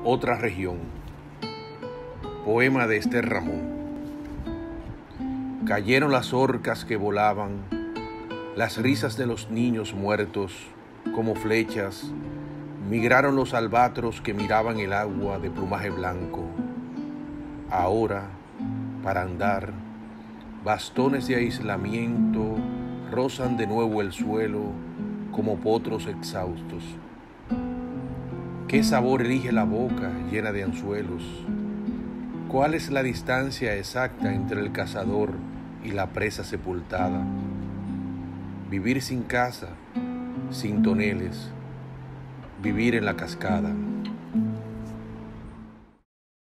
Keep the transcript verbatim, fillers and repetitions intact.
Otra región. Poema de Esther Ramón. Cayeron las orcas que volaban, las risas de los niños muertos como flechas, migraron los albatros que miraban el agua de plumaje blanco. Ahora, para andar, bastones de aislamiento rozan de nuevo el suelo como potros exhaustos. ¿Qué sabor elige la boca llena de anzuelos? ¿Cuál es la distancia exacta entre el cazador y la presa sepultada? Vivir sin casa, sin toneles, vivir en la cascada.